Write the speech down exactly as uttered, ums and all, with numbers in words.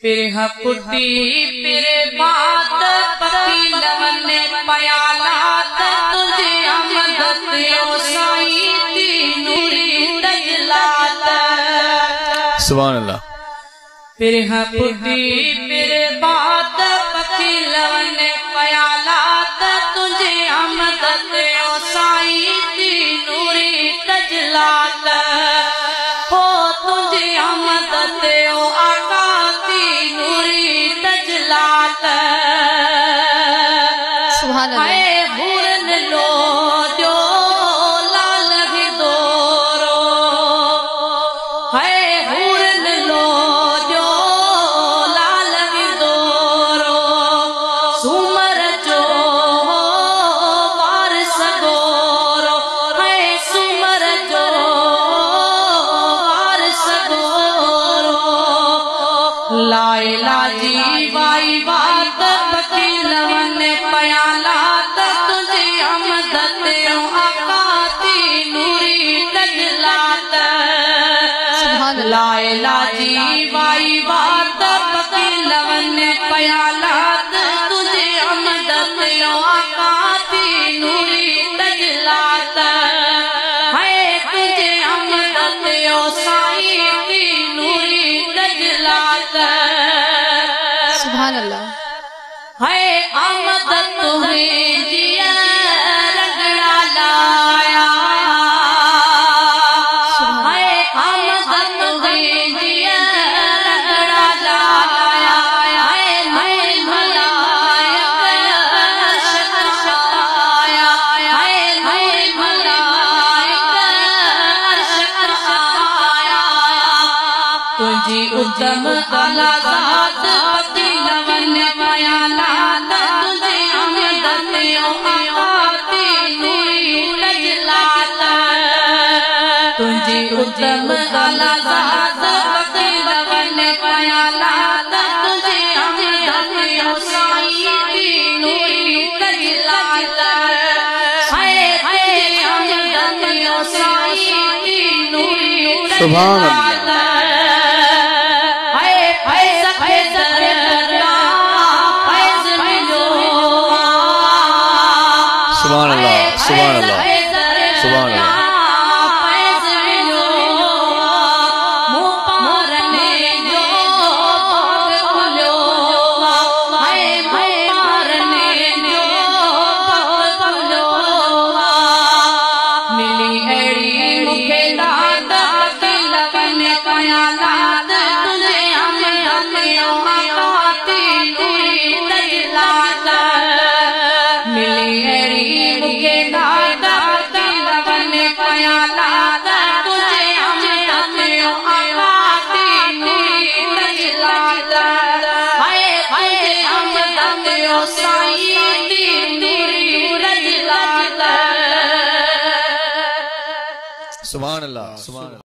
पिरह पुटी पिरे बात पकी लवने पयालात तुझे अमदत ओ साई नूरी दजलात। सुभान अल्लाह। पिरह पुटी पिरे बात पकी लवने पयालात तुझे अमदत ओ साई नूरी दजलात। हो तुझे अमदत ओ आका सुभान अल्लाह। हुरन लो जो लाल ही दोरो है हुरन लो जो लाल ही दोरो सुमर जो वार सगोरो है सुमर जो वार सगोरो लाइला जी वाई बात पकी लवने पयालात तुझे अमदत आकाती नूरी दजलात। लाइला जी वाई बात पकी लवने पयालात तुझे अमदत आकाती नूरी दजलात। है तुझे अमदत ओ साई नूरी दजलात। सुभान अल्लाह। है आमदत तुम्हें जिया रगड़ा लाया है आमदत तुम्हें जिया रगड़ा लाया है नई मलाइक शताया है नई मलाइक शताया। तुझी उत्तम आला ज़ात पकी लवने पयालात तुझे अमदत आकाती नूरी दजलात। तुझी उत्तम आला ज़ात पकी लवने पयालात तुझे अमदत साई नूरी दजलात। है तुझे अमदत साई नूरी दजलात। सुभान अल्लाह। सुभान अल्लाह। सुभान अल्लाह। सुभान अल्लाह। सुभान अल्लाह।